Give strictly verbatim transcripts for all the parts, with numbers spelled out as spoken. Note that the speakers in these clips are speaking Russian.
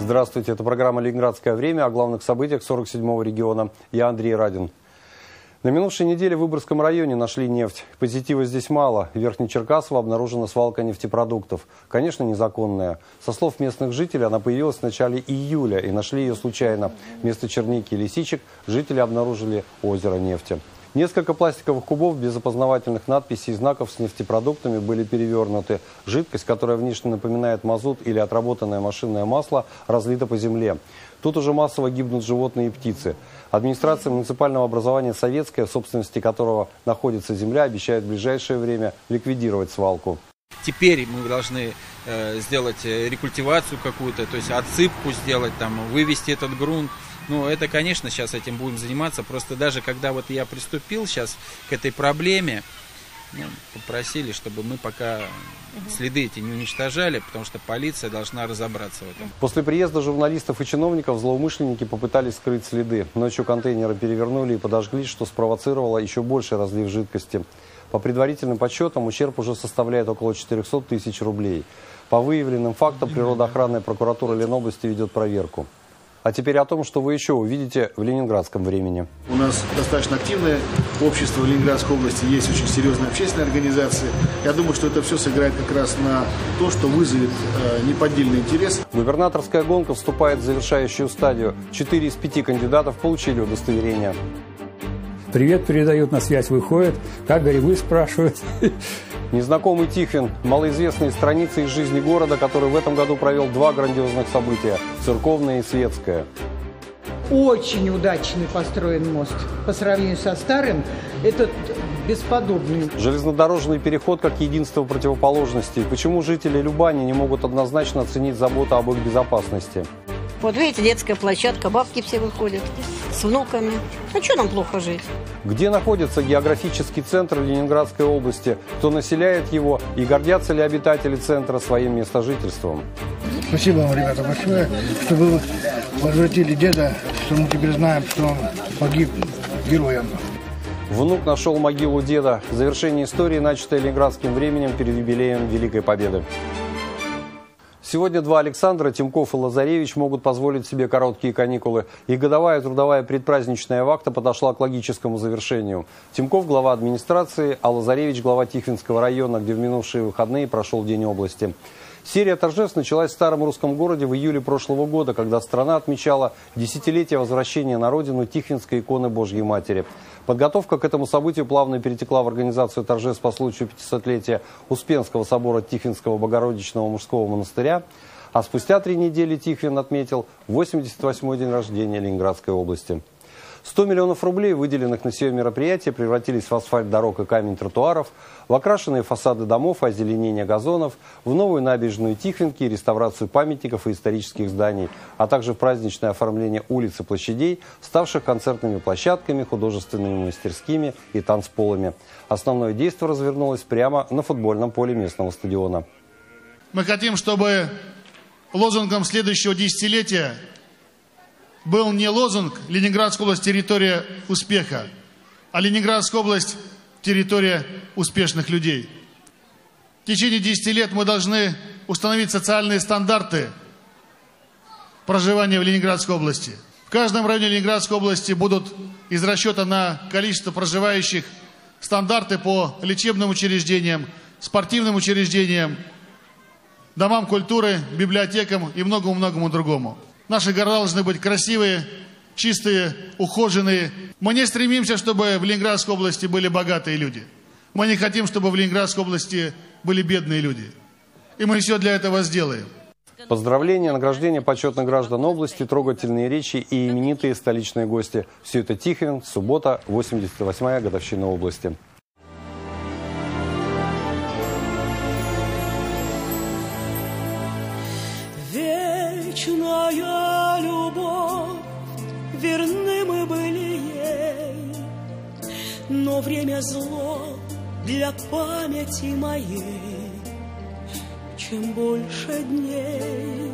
Здравствуйте, это программа «Ленинградское время» о главных событиях сорок седьмого региона. Я Андрей Радин. На минувшей неделе в Выборгском районе нашли нефть. Позитива здесь мало. В Верхнечеркасово обнаружена свалка нефтепродуктов. Конечно, незаконная. Со слов местных жителей, она появилась в начале июля и нашли ее случайно. Вместо черники и лисичек жители обнаружили озеро нефти. Несколько пластиковых кубов без опознавательных надписей и знаков с нефтепродуктами были перевернуты. Жидкость, которая внешне напоминает мазут или отработанное машинное масло, разлита по земле. Тут уже массово гибнут животные и птицы. Администрация муниципального образования «Советская», в собственности которого находится земля, обещает в ближайшее время ликвидировать свалку. Теперь мы должны э, сделать рекультивацию какую-то, то есть отсыпку сделать, там, вывести этот грунт. Ну, это, конечно, сейчас этим будем заниматься. Просто даже когда вот я приступил сейчас к этой проблеме, ну, попросили, чтобы мы пока следы эти не уничтожали, потому что полиция должна разобраться в этом. После приезда журналистов и чиновников злоумышленники попытались скрыть следы. Ночью контейнеры перевернули и подожгли, что спровоцировало еще больше разлив жидкости. По предварительным подсчетам, ущерб уже составляет около четырёхсот тысяч рублей. По выявленным фактам природоохранная прокуратура Ленобласти ведет проверку. А теперь о том, что вы еще увидите в ленинградском времени. У нас достаточно активное общество в Ленинградской области, есть очень серьезные общественные организации. Я думаю, что это все сыграет как раз на то, что вызовет э, неподдельный интерес. Губернаторская гонка вступает в завершающую стадию. Четыре из пяти кандидатов получили удостоверение. Привет передают, на связь выходят, как грибы спрашивают. Незнакомый Тихвин – малоизвестные страницы из жизни города, который в этом году провел два грандиозных события – церковное и светское. Очень удачный построен мост. По сравнению со старым, этот бесподобный. Железнодорожный переход как единство противоположностей. Почему жители Любани не могут однозначно оценить заботу об их безопасности? Вот видите, детская площадка, бабки все выходят с внуками. А что нам плохо жить? Где находится географический центр Ленинградской области? Кто населяет его? И гордятся ли обитатели центра своим местожительством? Спасибо вам, ребята, большое, что вы возвратили деда, что мы теперь знаем, что он погиб героем. Внук нашел могилу деда. Завершение истории, начатой ленинградским временем перед юбилеем Великой Победы. Сегодня два Александра, Тимков и Лазаревич, могут позволить себе короткие каникулы. Их годовая трудовая предпраздничная вахта подошла к логическому завершению. Тимков – глава администрации, а Лазаревич – глава Тихвинского района, где в минувшие выходные прошел День области. Серия торжеств началась в Старом Русском городе в июле прошлого года, когда страна отмечала десятилетие возвращения на родину Тихвинской иконы Божьей Матери. Подготовка к этому событию плавно перетекла в организацию торжеств по случаю пятисотлетия Успенского собора Тихвинского Богородичного мужского монастыря. А спустя три недели Тихвин отметил восемьдесят восьмой день рождения Ленинградской области. сто миллионов рублей, выделенных на сие мероприятие, превратились в асфальт дорог и камень тротуаров, в окрашенные фасады домов и озеленение газонов, в новую набережную Тихвинки, реставрацию памятников и исторических зданий, а также в праздничное оформление улиц и площадей, ставших концертными площадками, художественными мастерскими и танцполами. Основное действие развернулось прямо на футбольном поле местного стадиона. Мы хотим, чтобы лозунгом следующего десятилетия был не лозунг «Ленинградская область – территория успеха», а «Ленинградская область – территория успешных людей». В течение десяти лет мы должны установить социальные стандарты проживания в Ленинградской области. В каждом районе Ленинградской области будут из расчета на количество проживающих стандарты по лечебным учреждениям, спортивным учреждениям, домам культуры, библиотекам и многому-многому другому. Наши города должны быть красивые, чистые, ухоженные. Мы не стремимся, чтобы в Ленинградской области были богатые люди. Мы не хотим, чтобы в Ленинградской области были бедные люди. И мы все для этого сделаем. Поздравления, награждение почетных граждан области, трогательные речи и именитые столичные гости. Все это Тихвин, суббота, восемьдесят восьмая годовщина области. Вечная любовь, верны мы были ей, но время зло для памяти моей. Чем больше дней,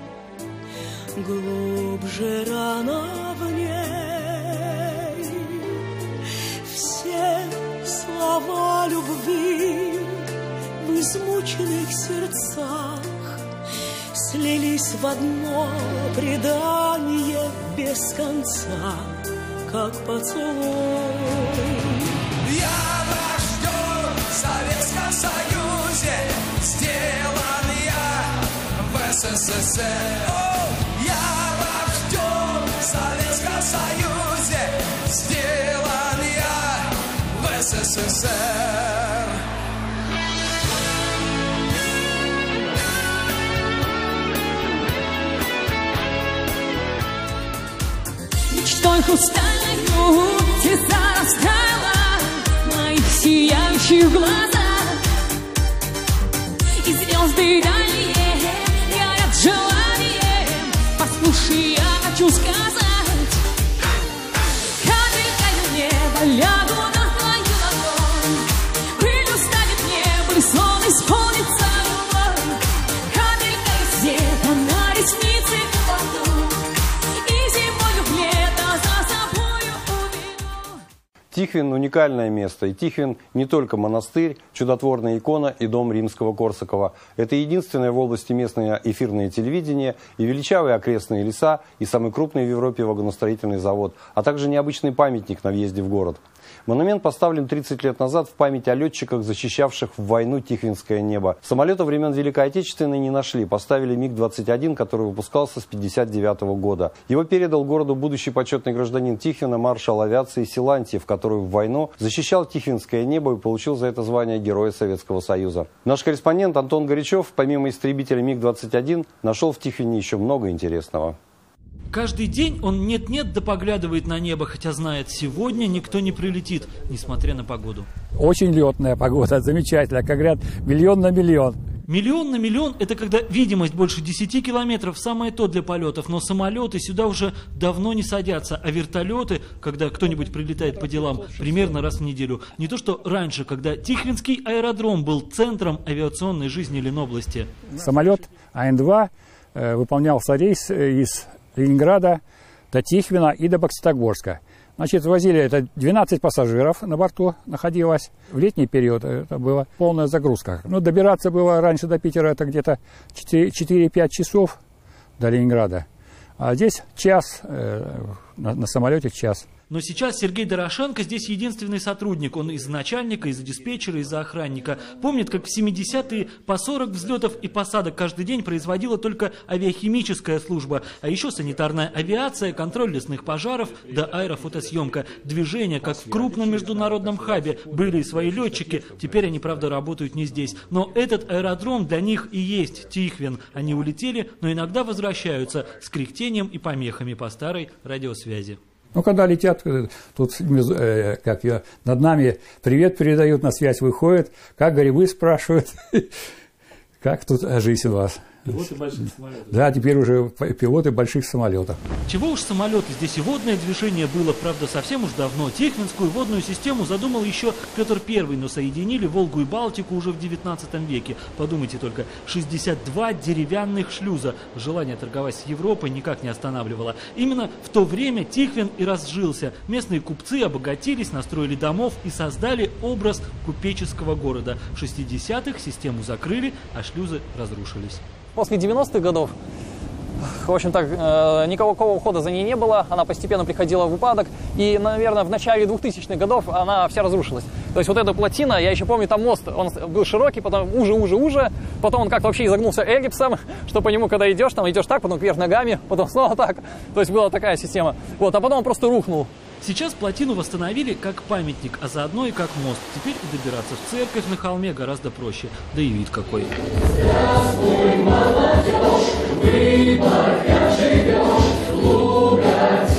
глубже рана в ней. Все слова любви в измученных сердцах слились в одно предание без конца, как поцелуй. Я рожден в Советском Союзе, сделан я в СССР. Я рожден в Советском Союзе, сделан я в СССР. Мечтой хрустальную звезда растаяла в моих сияющих глазах, и звезды дальние горят желанием. Послушай, я хочу сказать, капелькой неба лягу на твою ладонь, пылью станет небо, и сон исполнится любовь. Капелькой света на ресницы кладу, и зимою в лето за собою уведу. Тихвин – уникальное место. И Тихвин не только монастырь, чудотворная икона и дом римского Корсакова. Это единственное в области местное эфирное телевидение и величавые окрестные леса, и самый крупный в Европе вагоностроительный завод, а также необычный памятник на въезде в город. Монумент поставлен тридцать лет назад в память о летчиках, защищавших в войну Тихвинское небо. Самолета времен Великой Отечественной не нашли. Поставили МиГ двадцать один, который выпускался с пятьдесят девятого года. Его передал городу будущий почетный гражданин Тихвина, маршал авиации Силантьев, который в войну защищал Тихвинское небо и получил за это звание Героя Советского Союза. Наш корреспондент Антон Горячев, помимо истребителя МиГ двадцать один, нашел в Тихвине еще много интересного. Каждый день он нет-нет да поглядывает на небо, хотя знает, сегодня никто не прилетит, несмотря на погоду. Очень летная погода, замечательно, как говорят, миллион на миллион. Миллион на миллион – это когда видимость больше десяти километров, самое то для полетов, но самолеты сюда уже давно не садятся, а вертолеты, когда кто-нибудь прилетает по делам, примерно раз в неделю. Не то что раньше, когда Тихвинский аэродром был центром авиационной жизни Ленобласти. Самолет А Н два э, выполнялся рейс из Ленинграда до Тихвина и до Бокситогорска. Значит, возили это двенадцать пассажиров на борту находилось. В летний период это была полная загрузка. Ну, добираться было раньше до Питера это где-то четыре-пять часов до Ленинграда. А здесь час, э, на, на самолете час. Но сейчас Сергей Дорошенко здесь единственный сотрудник. Он из начальника, из диспетчера, из охранника. Помнит, как в семидесятые по сорок взлетов и посадок каждый день производила только авиахимическая служба. А еще санитарная авиация, контроль лесных пожаров, да аэрофотосъемка. Движение, как в крупном международном хабе. Были и свои летчики. Теперь они, правда, работают не здесь. Но этот аэродром для них и есть Тихвин. Они улетели, но иногда возвращаются с кряхтением и помехами по старой радиосвязи. Ну, когда летят, тут э, как я, над нами привет передают, на связь выходят, как грибы спрашивают, как тут жизнь у вас. Пилоты больших самолетов. Да, теперь уже пилоты больших самолетов. Чего уж самолеты, здесь и водное движение было, правда, совсем уж давно. Тихвинскую водную систему задумал еще Петр Первый, но соединили Волгу и Балтику уже в девятнадцатом веке. Подумайте только, шестьдесят два деревянных шлюза. Желание торговать с Европой никак не останавливало. Именно в то время Тихвин и разжился. Местные купцы обогатились, настроили домов и создали образ купеческого города. В шестидесятых систему закрыли, а шлюзы разрушились. После девяностых годов, в общем так, никакого ухода за ней не было, она постепенно приходила в упадок, и, наверное, в начале двухтысячных годов она вся разрушилась. То есть вот эта плотина, я еще помню, там мост, он был широкий, потом уже-уже-уже, потом он как-то вообще изогнулся эллипсом, что по нему, когда идешь, там идешь так, потом вверх ногами, потом снова так, то есть была такая система. Вот, а потом он просто рухнул. Сейчас плотину восстановили как памятник, а заодно и как мост. Теперь и добираться в церковь на холме гораздо проще. Да и вид какой. Здравствуй, молодежь, выбор, как живешь, луга,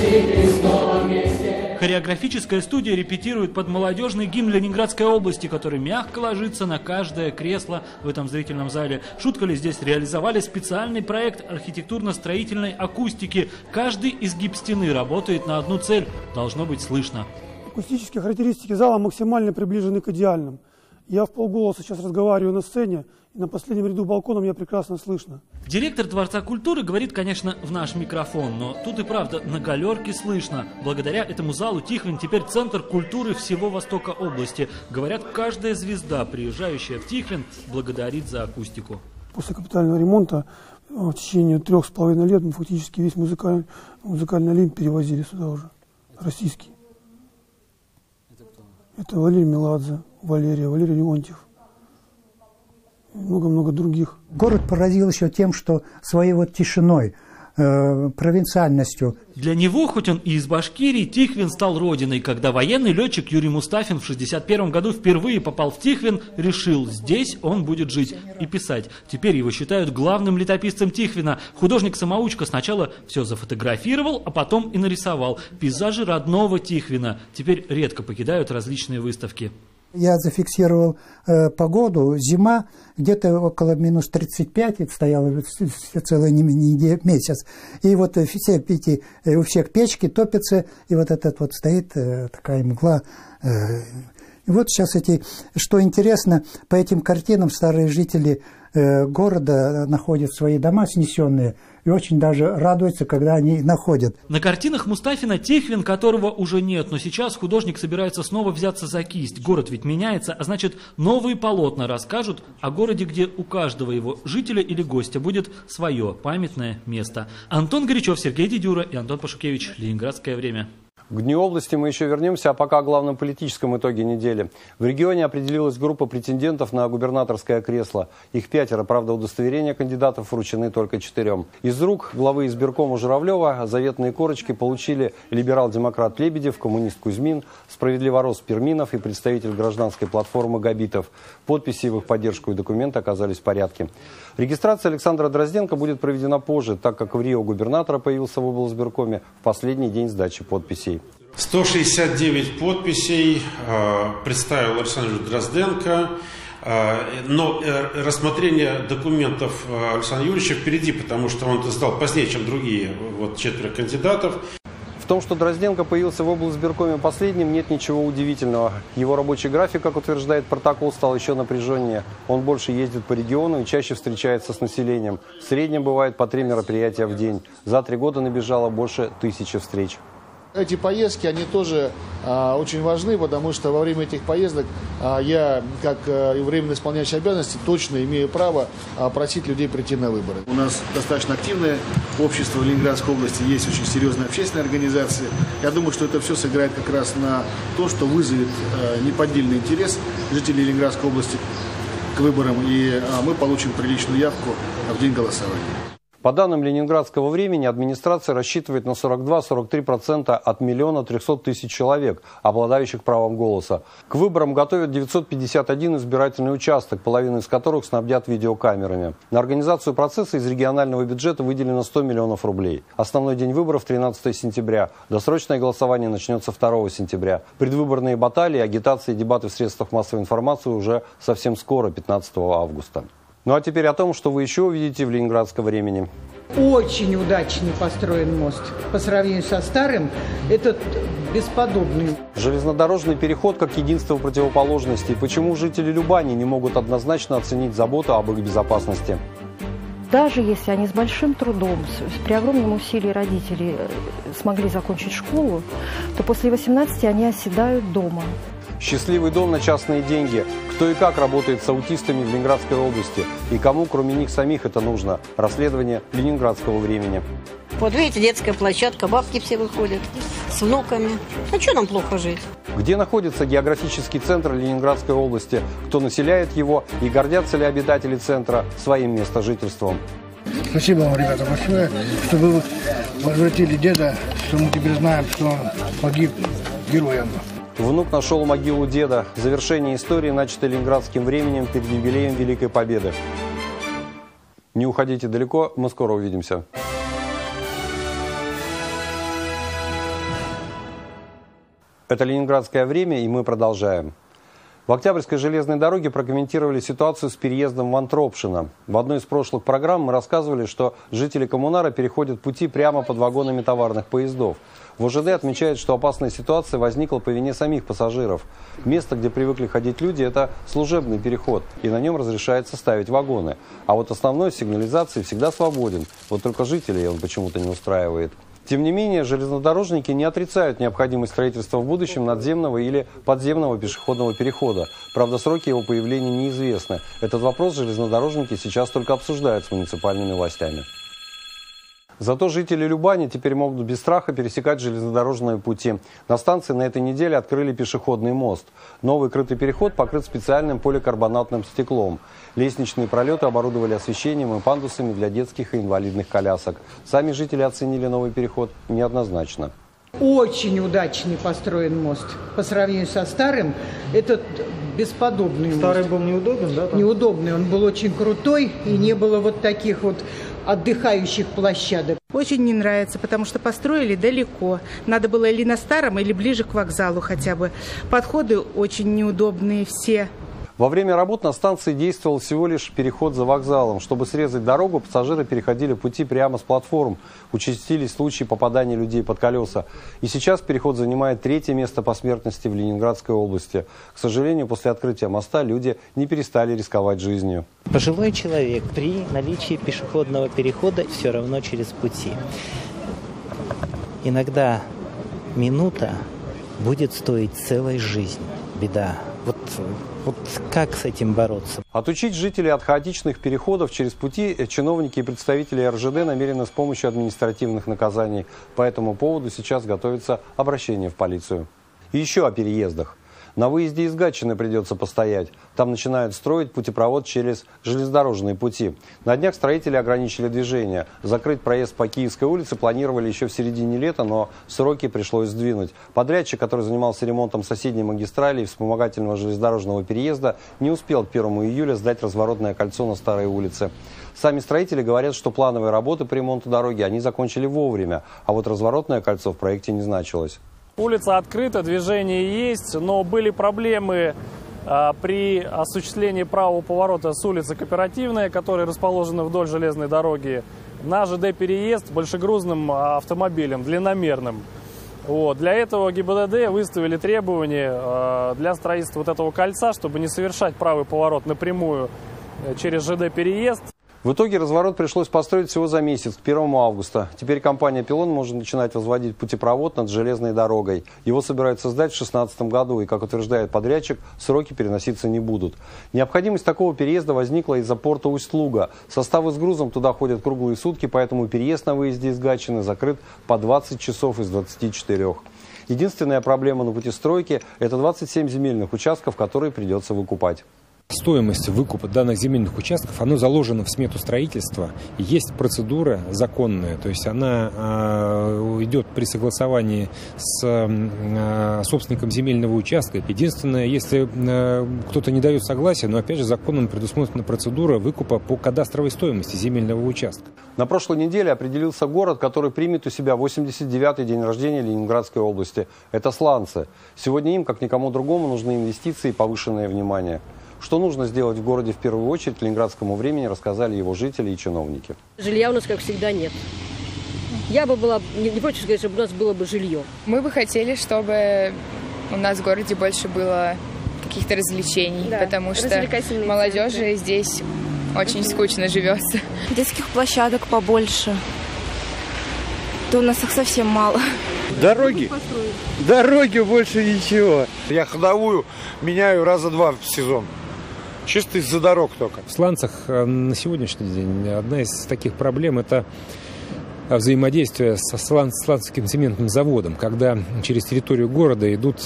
в месте. Хореографическая студия репетирует под молодежный гимн Ленинградской области, который мягко ложится на каждое кресло в этом зрительном зале. Шуткали здесь реализовали специальный проект архитектурно-строительной акустики. Каждый изгиб стены работает на одну цель. Должно быть слышно. Акустические характеристики зала максимально приближены к идеальным. Я в полголоса сейчас разговариваю на сцене, и на последнем ряду балкона меня прекрасно слышно. Директор Дворца культуры говорит, конечно, в наш микрофон, но тут и правда на галерке слышно. Благодаря этому залу Тихвин теперь центр культуры всего востока области. Говорят, каждая звезда, приезжающая в Тихвин, благодарит за акустику. после капитального ремонта в течение трех с половиной лет мы фактически весь музыкальный, музыкальный олимп перевозили сюда уже, российский. Это кто? Это Валерий Меладзе, Валерия, Валерий Леонтьев. Много-много других. Город поразил еще тем, что своей вот тишиной, э, провинциальностью. Для него, хоть он и из Башкирии, Тихвин стал родиной. Когда военный летчик Юрий Мустафин в шестьдесят первом году впервые попал в Тихвин, решил, здесь он будет жить и писать. Теперь его считают главным летописцем Тихвина. Художник-самоучка сначала все зафотографировал, а потом и нарисовал. Пейзажи родного Тихвина теперь редко покидают различные выставки. Я зафиксировал э, погоду, зима, где-то около минус тридцать пять, это стояло целый не, не месяц. И вот все эти, у всех печки топятся, и вот этот вот стоит э, такая мгла. Э, и вот сейчас эти, что интересно, по этим картинам старые жители э, города находят свои дома снесенные, и очень даже радуются, когда они находят. На картинах Мустафина Тихвин, которого уже нет, но сейчас художник собирается снова взяться за кисть. Город ведь меняется, а значит, новые полотна расскажут о городе, где у каждого его жителя или гостя будет свое памятное место. Антон Горячев, Сергей Дедюра и Антон Пашукевич. Ленинградское время. К Дню области мы еще вернемся, а пока о главном политическом итоге недели. В регионе определилась группа претендентов на губернаторское кресло. Их пятеро, правда, удостоверения кандидатов вручены только четырем. Из рук главы избиркома Журавлева заветные корочки получили либерал-демократ Лебедев, коммунист Кузьмин, справедливорос Перминов и представитель гражданской платформы Габитов. Подписи в их поддержку и документы оказались в порядке. Регистрация Александра Дрозденко будет проведена позже, так как в Рио губернатора появился в облсбиркоме в последний день сдачи подписей. сто шестьдесят девять подписей э, представил Александр Дрозденко, э, но э, рассмотрение документов Александра Юрьевича впереди, потому что он это сдал позднее, чем другие вот, четверо кандидатов. В том, что Дрозденко появился в облсбиркоме последним, нет ничего удивительного. Его рабочий график, как утверждает протокол, стал еще напряженнее. Он больше ездит по региону и чаще встречается с населением. В среднем бывает по три мероприятия в день. За три года набежало больше тысячи встреч. Эти поездки, они тоже а, очень важны, потому что во время этих поездок а, я, как а, временно исполняющий обязанности, точно имею право а, просить людей прийти на выборы. У нас достаточно активное общество в Ленинградской области, есть очень серьезные общественные организации. Я думаю, что это все сыграет как раз на то, что вызовет а, неподдельный интерес жителей Ленинградской области к выборам, и а, мы получим приличную явку в день голосования. По данным ленинградского времени, администрация рассчитывает на сорок два — сорок три процента от миллиона трехсот тысяч человек, обладающих правом голоса. К выборам готовят девятьсот пятьдесят один избирательный участок, половину из которых снабдят видеокамерами. На организацию процесса из регионального бюджета выделено сто миллионов рублей. Основной день выборов тринадцатого сентября. Досрочное голосование начнется второго сентября. Предвыборные баталии, агитации и дебаты в средствах массовой информации уже совсем скоро, пятнадцатого августа. Ну а теперь о том, что вы еще увидите в ленинградском времени. Очень удачно построен мост. По сравнению со старым, этот бесподобный. Железнодорожный переход как единство противоположностей. Почему жители Любани не могут однозначно оценить заботу об их безопасности? Даже если они с большим трудом, с, при огромном усилии родителей смогли закончить школу, то после восемнадцати они оседают дома. Счастливый дом на частные деньги. Кто и как работает с аутистами в Ленинградской области? И кому, кроме них самих, это нужно? Расследование ленинградского времени. Вот видите, детская площадка, бабки все выходят с внуками. А что нам плохо жить? Где находится географический центр Ленинградской области? Кто населяет его? И гордятся ли обитатели центра своим местожительством? Спасибо вам, ребята, большое, что вы возвратили деда, что мы теперь знаем, что он погиб героем. Внук нашел могилу деда. Завершение истории, начатой ленинградским временем перед юбилеем Великой Победы. Не уходите далеко, мы скоро увидимся. Это «Ленинградское время», и мы продолжаем. В Октябрьской железной дороге прокомментировали ситуацию с переездом в Антропшино. В одной из прошлых программ мы рассказывали, что жители коммунара переходят пути прямо под вагонами товарных поездов. В ОЖД отмечают, что опасная ситуация возникла по вине самих пассажиров. Место, где привыкли ходить люди, это служебный переход, и на нем разрешается ставить вагоны. А вот основной сигнализации всегда свободен, вот только жителей он почему-то не устраивает. Тем не менее, железнодорожники не отрицают необходимость строительства в будущем надземного или подземного пешеходного перехода. Правда, сроки его появления неизвестны. Этот вопрос железнодорожники сейчас только обсуждают с муниципальными властями. Зато жители Любани теперь могут без страха пересекать железнодорожные пути. На станции на этой неделе открыли пешеходный мост. Новый крытый переход покрыт специальным поликарбонатным стеклом. Лестничные пролеты оборудовали освещением и пандусами для детских и инвалидных колясок. Сами жители оценили новый переход неоднозначно. Очень удачный построен мост. По сравнению со старым, этот бесподобный Старый мост. был неудобен, да? Там? Неудобный. Он был очень крутой, и не было вот таких вот отдыхающих площадок. Очень не нравится, потому что построили далеко. Надо было или на старом, или ближе к вокзалу хотя бы. Подходы очень неудобные все. Во время работ на станции действовал всего лишь переход за вокзалом. Чтобы срезать дорогу, пассажиры переходили пути прямо с платформ. Участились случаи попадания людей под колеса. И сейчас переход занимает третье место по смертности в Ленинградской области. К сожалению, после открытия моста люди не перестали рисковать жизнью. Пожилой человек при наличии пешеходного перехода все равно через пути. Иногда минута будет стоить целой жизни. Беда. Вот, вот как с этим бороться? Отучить жителей от хаотичных переходов через пути чиновники и представители эр жэ дэ намерены с помощью административных наказаний. По этому поводу сейчас готовится обращение в полицию. И еще о переездах. На выезде из Гатчины придется постоять. Там начинают строить путепровод через железнодорожные пути. На днях строители ограничили движение. Закрыть проезд по Киевской улице планировали еще в середине лета, но сроки пришлось сдвинуть. Подрядчик, который занимался ремонтом соседней магистрали и вспомогательного железнодорожного переезда, не успел к первому июля сдать разворотное кольцо на Старой улице. Сами строители говорят, что плановые работы по ремонту дороги они закончили вовремя, а вот разворотное кольцо в проекте не значилось. Улица открыта, движение есть, но были проблемы а, при осуществлении правого поворота с улицы Кооперативная, которая расположена вдоль железной дороги, на жэ дэ переезд большегрузным автомобилем, длинномерным. Вот. Для этого гэ бэ дэ дэ выставили требования а, для строительства вот этого кольца, чтобы не совершать правый поворот напрямую через жэ дэ переезд. В итоге разворот пришлось построить всего за месяц, к первому августа. Теперь компания «Пилон» может начинать возводить путепровод над железной дорогой. Его собираются сдать в две тысячи шестнадцатом году, и, как утверждает подрядчик, сроки переноситься не будут. Необходимость такого переезда возникла из-за порта Усть-Луга. Составы с грузом туда ходят круглые сутки, поэтому переезд на выезде из Гатчины закрыт по двадцать часов из двадцати четырёх. Единственная проблема на пути стройки – это двадцать семь земельных участков, которые придется выкупать. Стоимость выкупа данных земельных участков, оно заложено в смету строительства. Есть процедура законная, то есть она э, идет при согласовании с э, собственником земельного участка. Единственное, если э, кто-то не дает согласия, но опять же законом предусмотрена процедура выкупа по кадастровой стоимости земельного участка. На прошлой неделе определился город, который примет у себя восемьдесят девятый день рождения Ленинградской области. Это Сланцы. Сегодня им, как никому другому, нужны инвестиции и повышенное внимание. Что нужно сделать в городе в первую очередь, Ленинградскому времени рассказали его жители и чиновники. Жилья у нас, как всегда, нет. Я бы была не, не против сказать, чтобы у нас было бы жилье. Мы бы хотели, чтобы у нас в городе больше было каких-то развлечений, да, потому что молодежи центры. Здесь очень скучно живется. Детских площадок побольше. То у нас их совсем мало. Дороги? Дороги больше ничего. Я ходовую меняю раза два в сезон. Чисто из-за дорог только. В Сланцах на сегодняшний день одна из таких проблем – это взаимодействие со Сланцевским цементным заводом, когда через территорию города идут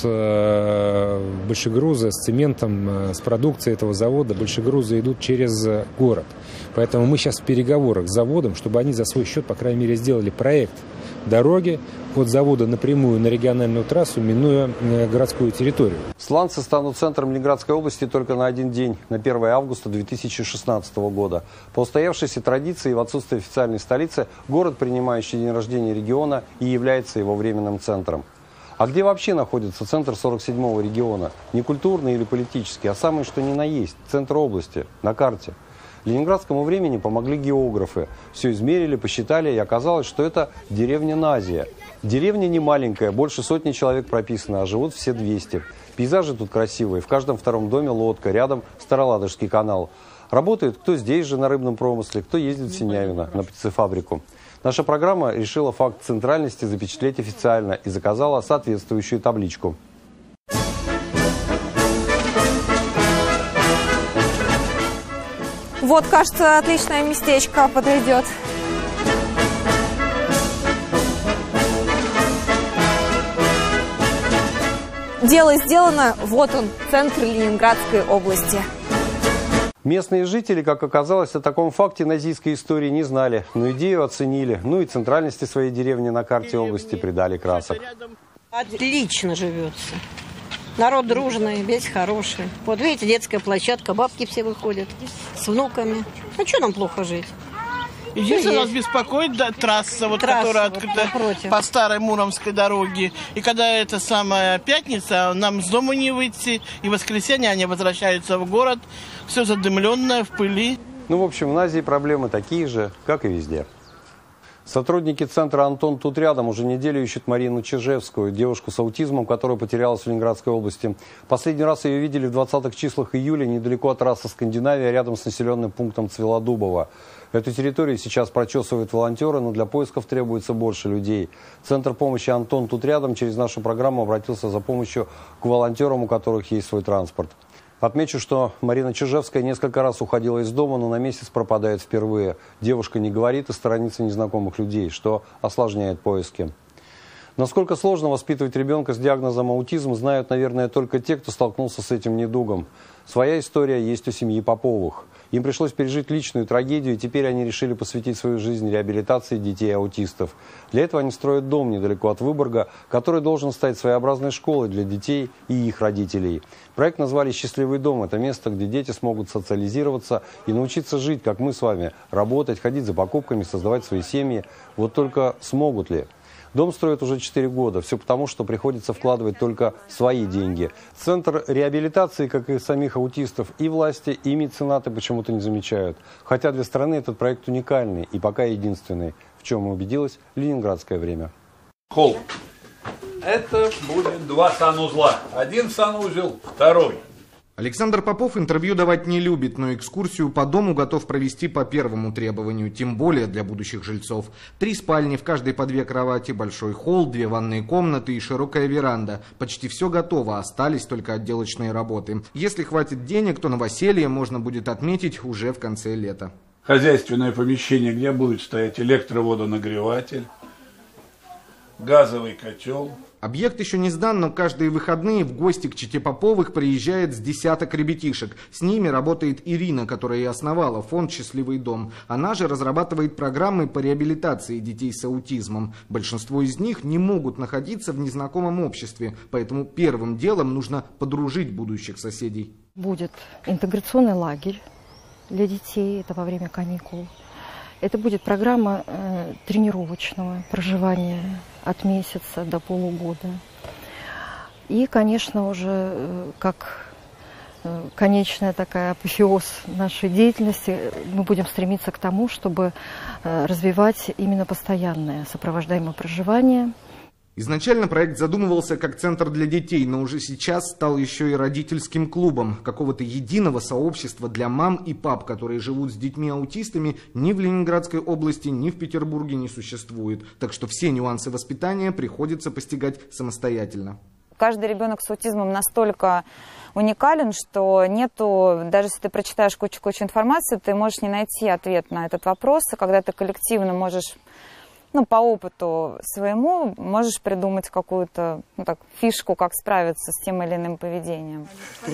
большегрузы с цементом, с продукцией этого завода, большегрузы идут через город. Поэтому мы сейчас в переговорах с заводом, чтобы они за свой счет, по крайней мере, сделали проект дороги от завода напрямую на региональную трассу, минуя городскую территорию. Сланцы станут центром Ленинградской области только на один день, на первое августа две тысячи шестнадцатого года. По устоявшейся традиции и в отсутствии официальной столицы, город, принимающий день рождения региона, и является его временным центром. А где вообще находится центр сорок седьмого региона? Не культурный или политический, а самый что ни на есть, центр области, на карте. Ленинградскому времени помогли географы. Все измерили, посчитали, и оказалось, что это деревня Назия. Деревня не маленькая, больше сотни человек прописано, а живут все двести. Пейзажи тут красивые, в каждом втором доме лодка, рядом Староладожский канал. Работает кто здесь же на рыбном промысле, кто ездит в Синявино на птицефабрику. Наша программа решила факт центральности запечатлеть официально и заказала соответствующую табличку. Вот, кажется, отличное местечко подойдет. Дело сделано. Вот он, центр Ленинградской области. Местные жители, как оказалось, о таком факте назистской истории не знали, но идею оценили, ну и центральности своей деревни на карте области придали красок. Отлично живется. Народ дружный, весь хороший. Вот видите, детская площадка, бабки все выходят с внуками. А что нам плохо жить? Единственное, нас беспокоит да, трасса, вот, трасса, которая вот открыта напротив. по старой Муромской дороге. И когда это самая пятница, нам с дома не выйти. И в воскресенье они возвращаются в город. Все задымленное, в пыли. Ну, в общем, в Азии проблемы такие же, как и везде. Сотрудники центра «Антон тут рядом» уже неделю ищут Марину Чижевскую, девушку с аутизмом, которая потерялась в Ленинградской области. Последний раз ее видели в двадцатых числах июля недалеко от трассы Скандинавия, рядом с населенным пунктом Цвелодубово. Эту территорию сейчас прочесывают волонтеры, но для поисков требуется больше людей. Центр помощи «Антон тут рядом» через нашу программу обратился за помощью к волонтерам, у которых есть свой транспорт. Отмечу, что Марина Чижевская несколько раз уходила из дома, но на месяц пропадает впервые. Девушка не говорит и сторонится незнакомых людей, что осложняет поиски. Насколько сложно воспитывать ребенка с диагнозом аутизм, знают, наверное, только те, кто столкнулся с этим недугом. Своя история есть у семьи Поповых. Им пришлось пережить личную трагедию, и теперь они решили посвятить свою жизнь реабилитации детей-аутистов. Для этого они строят дом недалеко от Выборга, который должен стать своеобразной школой для детей и их родителей. Проект назвали «Счастливый дом». Это место, где дети смогут социализироваться и научиться жить, как мы с вами, работать, ходить за покупками, создавать свои семьи. Вот только смогут ли? Дом строят уже четыре года. Все потому, что приходится вкладывать только свои деньги. Центр реабилитации, как и самих аутистов, и власти, и меценаты почему-то не замечают. Хотя для страны этот проект уникальный и пока единственный, в чем убедилась Ленинградское время. Холл. Это будет два санузла. Один санузел, второй. Александр Попов интервью давать не любит, но экскурсию по дому готов провести по первому требованию, тем более для будущих жильцов. Три спальни, в каждой по две кровати, большой холл, две ванные комнаты и широкая веранда. Почти все готово, остались только отделочные работы. Если хватит денег, то новоселье можно будет отметить уже в конце лета. Хозяйственное помещение, где будет стоять электроводонагреватель, газовый котел. Объект еще не сдан, но каждые выходные в гости к чете Поповых приезжает с десяток ребятишек. С ними работает Ирина, которая и основала фонд «Счастливый дом». Она же разрабатывает программы по реабилитации детей с аутизмом. Большинство из них не могут находиться в незнакомом обществе, поэтому первым делом нужно подружить будущих соседей. Будет интеграционный лагерь для детей, это во время каникул. Это будет программа э, тренировочного проживания от месяца до полугода. И, конечно, уже э, как э, конечная такая апофеоз нашей деятельности, мы будем стремиться к тому, чтобы э, развивать именно постоянное сопровождаемое проживание. Изначально проект задумывался как центр для детей, но уже сейчас стал еще и родительским клубом. Какого-то единого сообщества для мам и пап, которые живут с детьми-аутистами, ни в Ленинградской области, ни в Петербурге не существует. Так что все нюансы воспитания приходится постигать самостоятельно. Каждый ребенок с аутизмом настолько уникален, что нету, даже если ты прочитаешь кучу-кучу информации, ты можешь не найти ответ на этот вопрос, и когда ты коллективно можешь... Ну, по опыту своему можешь придумать какую-то ну, так, фишку, как справиться с тем или иным поведением.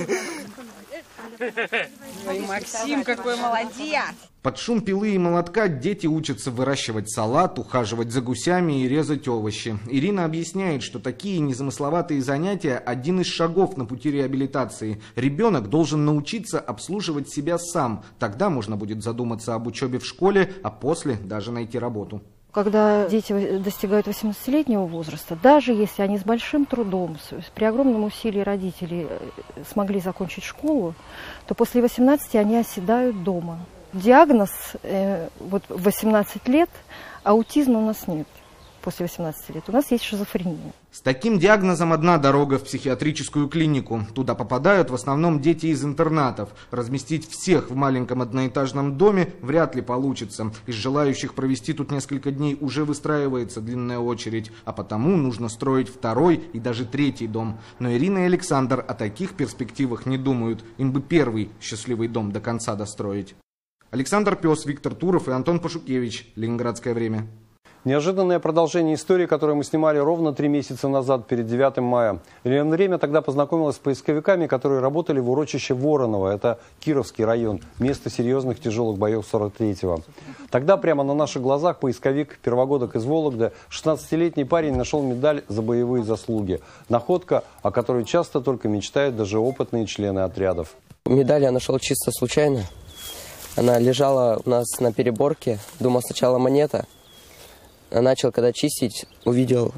Ой, Максим, какой молодец! Под шум пилы и молотка дети учатся выращивать салат, ухаживать за гусями и резать овощи. Ирина объясняет, что такие незамысловатые занятия – один из шагов на пути реабилитации. Ребенок должен научиться обслуживать себя сам. Тогда можно будет задуматься об учебе в школе, а после даже найти работу. Когда дети достигают восемнадцатилетнего возраста, даже если они с большим трудом, при огромном усилии родителей смогли закончить школу, то после восемнадцати они оседают дома. Диагноз э, вот в восемнадцать лет, аутизма у нас нет. после восемнадцати лет, у нас есть шизофрения. С таким диагнозом одна дорога в психиатрическую клинику. Туда попадают в основном дети из интернатов. Разместить всех в маленьком одноэтажном доме вряд ли получится. Из желающих провести тут несколько дней уже выстраивается длинная очередь, а потому нужно строить второй и даже третий дом. Но Ирина и Александр о таких перспективах не думают. Им бы первый счастливый дом до конца достроить. Александр Пес, Виктор Туров и Антон Пашукевич. Ленинградское время. Неожиданное продолжение истории, которую мы снимали ровно три месяца назад, перед девятым мая. Время тогда познакомилась с поисковиками, которые работали в урочище Вороново. Это Кировский район, место серьезных тяжелых боев сорок третьего. Тогда прямо на наших глазах поисковик, первогодок из Вологды, шестнадцатилетний парень нашел медаль за боевые заслуги. Находка, о которой часто только мечтают даже опытные члены отрядов. Медаль я нашел чисто случайно. Она лежала у нас на переборке. Думал, сначала монета. А начал, когда чистить, увидел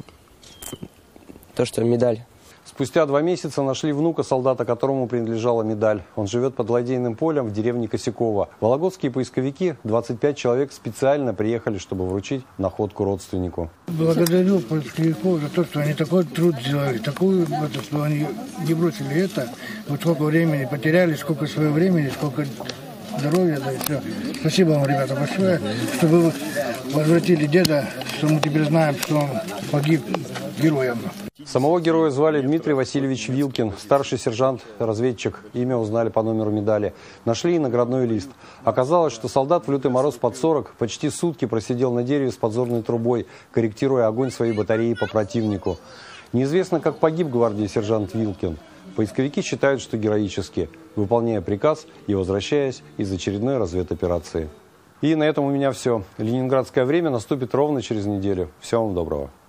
то, что медаль. Спустя два месяца нашли внука солдата, которому принадлежала медаль. Он живет под Ладейным полем в деревне Косяково. Вологодские поисковики, двадцать пять человек, специально приехали, чтобы вручить находку родственнику. Благодарю поисковиков за то, что они такой труд сделали, такую, что они не бросили это. Вот сколько времени потеряли, сколько своего времени, сколько здоровья, да и все. Спасибо вам, ребята, большое, что вы возвратили деда, что мы теперь знаем, что он погиб героем. Самого героя звали Дмитрий Васильевич Вилкин, старший сержант-разведчик. Имя узнали по номеру медали. Нашли и наградной лист. Оказалось, что солдат в лютый мороз под сорок почти сутки просидел на дереве с подзорной трубой, корректируя огонь своей батареи по противнику. Неизвестно, как погиб гвардии сержант Вилкин. Поисковики считают, что героически, выполняя приказ и возвращаясь из очередной разведоперации. И на этом у меня все. Ленинградское время наступит ровно через неделю. Всего вам доброго.